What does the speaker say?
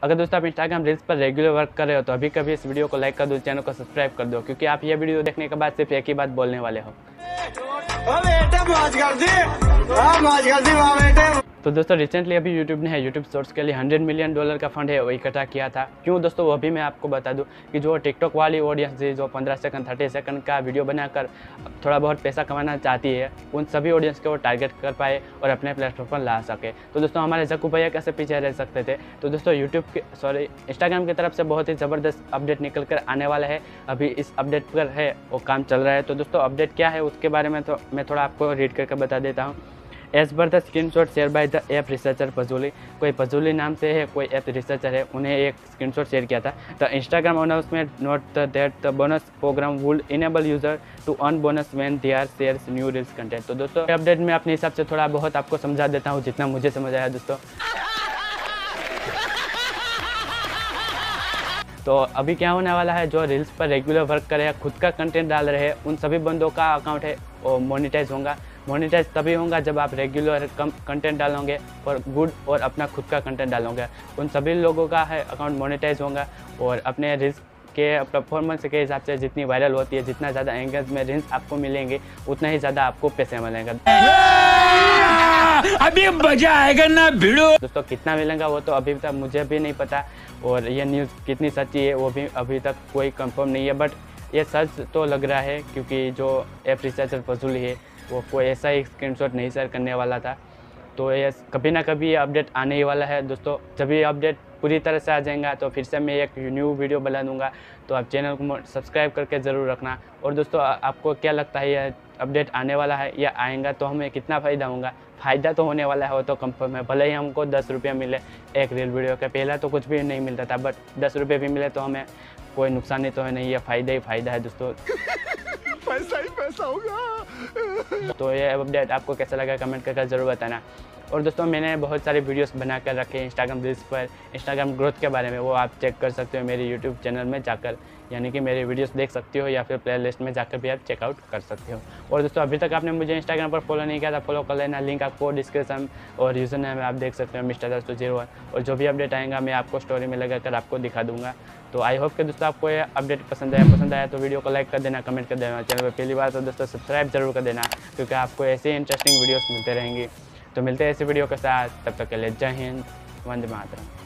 अगर दोस्तों आप इंस्टाग्राम रील्स पर रेगुलर वर्क कर रहे हो तो अभी कभी इस वीडियो को लाइक कर दो, चैनल को सब्सक्राइब कर दो, क्योंकि आप ये वीडियो देखने के बाद सिर्फ एक ही बात बोलने वाले हो। तो दोस्तों रिसेंटली अभी यूट्यूब ने यूट्यूब शॉर्ट्स के लिए $100 मिलियन का फंड है वो इकट्ठा किया था। क्यों दोस्तों, वो भी मैं आपको बता दूं कि जो टिकटॉक वाली ऑडियंस है जो 15 सेकंड 30 सेकंड का वीडियो बनाकर थोड़ा बहुत पैसा कमाना चाहती है, उन सभी ऑडियंस को वो टारगेट कर पाए और अपने प्लेटफॉर्म पर ला सके। तो दोस्तों हमारे जक्कू भैया कैसे पीछे रह सकते थे। तो दोस्तों इंस्टाग्राम की तरफ से बहुत ही ज़बरदस्त अपडेट निकल कर आने वाला है। अभी इस अपडेट पर है वो काम चल रहा है। तो दोस्तों अपडेट क्या है उसके बारे में तो मैं थोड़ा आपको रीड करके बता देता हूँ। As per the screenshot share by the app researcher पजूली, कोई पजूली नाम से है, कोई ऐप रिसर्चर है, उन्हें एक स्क्रीनशॉट शेयर किया था। The Instagram announcement note that the bonus program would enable user to earn bonus when they are shares new reels content. तो दोस्तों अपडेट में अपने हिसाब से थोड़ा बहुत आपको समझा देता हूँ जितना मुझे समझ आया दोस्तों। तो अभी क्या होने वाला है, जो रील्स पर रेगुलर वर्क कर रहे हैं, खुद का कंटेंट डाल रहे हैं, उन सभी बंदों का अकाउंट है वो मोनेटाइज होगा। मोनेटाइज तभी होगा जब आप रेगुलर कंटेंट डालोगे और गुड और अपना खुद का कंटेंट डालोगे। उन सभी लोगों का है अकाउंट मोनेटाइज होगा और अपने रील्स के परफॉर्मेंस के हिसाब से जितनी वायरल होती है, जितना ज़्यादा एंगेज में रील्स आपको मिलेंगे, उतना ही ज़्यादा आपको पैसे मिलेंगे। अभी मजा आएगा ना भिड़ो। दोस्तों कितना मिलेगा वो तो अभी तक मुझे भी नहीं पता, और ये न्यूज़ कितनी सच्ची है वो भी अभी तक कोई कंफर्म नहीं है। बट ये सच तो लग रहा है, क्योंकि जो ऐप रिसर्चर पजूली है वो कोई ऐसा ही स्क्रीनशॉट नहीं शेयर करने वाला था। तो ये कभी ना कभी ये अपडेट आने ही वाला है दोस्तों। जब ये अपडेट पूरी तरह से आ जाएगा तो फिर से मैं एक न्यू वीडियो बना दूंगा, तो आप चैनल को सब्सक्राइब करके ज़रूर रखना। और दोस्तों आपको क्या लगता है, ये अपडेट आने वाला है या आएगा तो हमें कितना फ़ायदा होगा? फ़ायदा तो होने वाला है, वो तो कंफर्म है। भले ही हमको 10 रुपये मिले एक रील वीडियो के, पहला तो कुछ भी नहीं मिलता था, बट 10 रुपये भी मिले तो हमें कोई नुकसान नहीं तो है नहीं, ये फ़ायदा ही फ़ायदा है दोस्तों। पैसा ही पैसा होगा। तो ये अपडेट आपको कैसा लगा कमेंट करके ज़रूर बताना। और दोस्तों मैंने बहुत सारे वीडियोस बना कर रखे हैं इंस्टाग्राम रील्स पर, इंस्टाग्राम ग्रोथ के बारे में, वो आप चेक कर सकते हो मेरे यूट्यूब चैनल में जाकर, यानी कि मेरे वीडियोस देख सकते हो या फिर प्ले लिस्ट में जाकर भी आप चेकआउट कर सकते हो। और दोस्तों अभी तक आपने मुझे इंस्टाग्राम पर फॉलो नहीं किया था, फॉलो कर लेना, लिंक आपको डिस्क्रिप्शन और यूज़र नेम आप देख सकते हो Mr.01। और जो भी अपडेट आएगा मैं आपको स्टोरी में लगाकर आपको दिखा दूँगा। तो आई होप कि दोस्तों आपको ये अपडेट पसंद आया तो वीडियो को लाइक कर देना, कमेंट कर देना, चैनल पर पहली बार तो दोस्तों सब्सक्राइब जरूर कर देना, क्योंकि आपको ऐसे ही इंटरेस्टिंग वीडियोस मिलते रहेंगी। तो मिलते हैं ऐसे वीडियो के साथ, तब तक के लिए जय हिंद, वंदे मातरम।